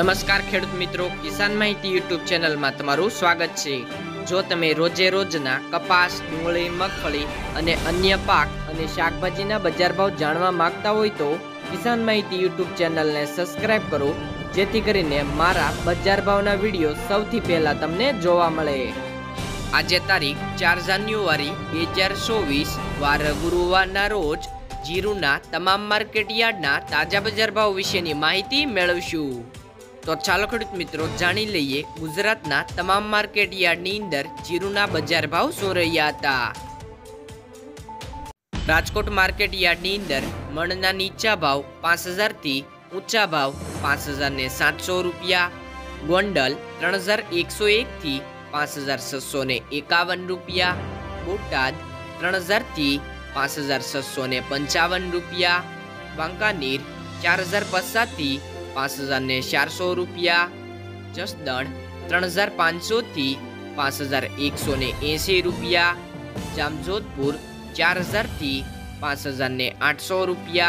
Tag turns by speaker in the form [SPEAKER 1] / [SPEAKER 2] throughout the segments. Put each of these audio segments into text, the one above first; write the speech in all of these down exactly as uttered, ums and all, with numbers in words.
[SPEAKER 1] नमस्कार खेडूत मित्रों, किसान माहिती यूट्यूब चेनल में तमारू स्वागत है। जो तमे रोजे रोजना कपास, डूंगळी, मगफળી अने अन्य पाक अने शाकभाजीना बजार भाव जाणवा मांगता होय तो किसान माहिती यूट्यूब चेनल ने सब्सक्राइब करो, जेथी करीने मारा बजार भावना विडियो सौथी पहेला तमने जोवा मळे। आजे तारीख चार जान्युआरी बे हज़ार चौबीस वार गुरुवारना रोज जीरुना तमाम मार्केट यार्डना ताजा बजार भाव विशेनी माहिती मेळवशुं। तो चालो खेडूत मित्रों जाणी लईए गुजरातना तमाम मार्केट यार्डनी अंदर जीरुना बजार भाव शुं रह्या हता। राजकोट मार्केट यार्डनी अंदर मणना नीचा भाव पांच हज़ार थी ऊंचा भाव पांच हज़ार ने सात सौ रुपया, गोंडल त्रण हज़ार एक सौ एक थी पांच हज़ार छसो ने एकावन रुपया, बोटाद त्रण हज़ार थी पांच हज़ार छसो ने पंचावन रुपया, वांकानेर चार हज़ार पचास थी पांच हज़ार ने चार सौ रुपया, जसदण त्रण हज़ार पांच सौ थी पांच हज़ार एक सौ ने एसी रुपया, जामजोधपुर चार हज़ार थी पांच हज़ार ने आठ सौ रुपया,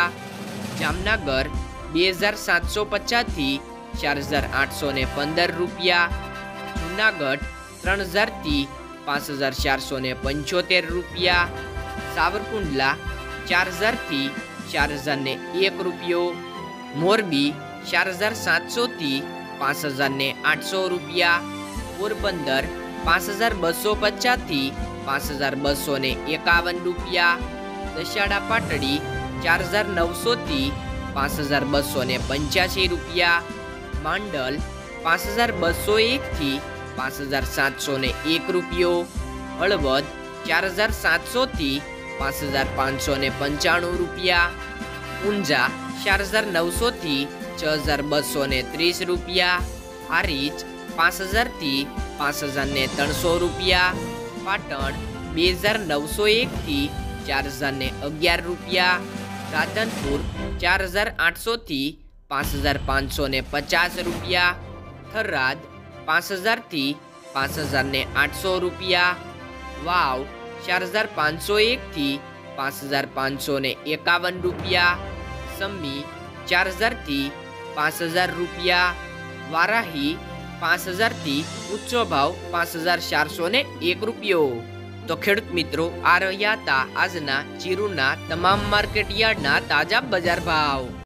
[SPEAKER 1] जामनगर बे हज़ार सात सौ पचास थी चार हज़ार आठ सौ ने पंदर रुपया, जूनागढ़ त्रण हज़ार थी पांच हज़ार चार सौ ने पंचोतेर रुपया, सावरकुंडला चार हज़ार थी चार हज़ार ने एक रुपयो, मोरबी चार हज़ार सात सौ थी पांच हज़ार ने आठ सौ रुपया, पोरबंदर पांच हज़ार बसो पचास थी पांच हज़ार बसो ने एकावन रुपया, दशाड़ा पाटड़ी चार हज़ार नौ सौ थी पांच हज़ार बसो ने पंचासी रुपया, मांडल पांच हज़ार बसो एक थी पांच हज़ार सात सौ ने एक रुपयो, हळवद चार हज़ार सात सौ थी पांच हज़ार पांच सौ ने पंचाणु रुपया, ऊंझा चार हज़ार नौ सौ थी छह हज़ार बसो ने तीस रुपया, हारीज पांच हज़ार थी पांच हज़ार ने त्रण सौ रुपया, पाटण बे हज़ार नौ सौ एक थी चार हज़ार ने अगियार रुपया, राधनपुर चार हज़ार आठ सौ थी पांच हज़ार पांच सौ ने पचास रुपया, थराद पांच हज़ार थी पांच हज़ार ने आठ सौ रुपया, वाव चार हज़ार पांच सौ एक थी पांच हज़ार पांच सौ ने एकावन रुपया, सम्मी चार हज़ार थी पांच हज़ार रुपया, वाराही पांच हज़ार थी ऊंचो भाव पांच हज़ार चार सौ ने एक रुपयो। तो खेडूत मित्रों आ रह्या हता आजना जीरुना तमाम मार्केट यार्डना ताजा बजार भाव।